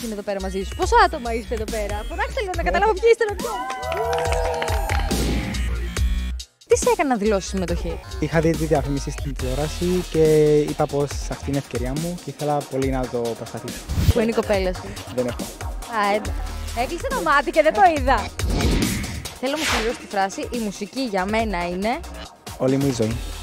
όσοι είναι εδώ πέρα μαζί σου. Πόσα άτομα είστε εδώ πέρα? Φωνάξτε λίγο να καταλάβω ποιοι είστε να βγω. Τι σε έκανε να δηλώσεις συμμετοχή? Είχα δει τη διαφήμιση στην τηλεόραση και είπα πως αυτή είναι η ευκαιρία μου και ήθελα πολύ να το προσπαθήσω. Πού είναι η κοπέλα σου? Δεν έχω. Έκλεισε το μάτι και δεν το είδα. Θέλω να μου συμπληρώσει τη φράση: η μουσική για μένα είναι Όλη μου η ζωή.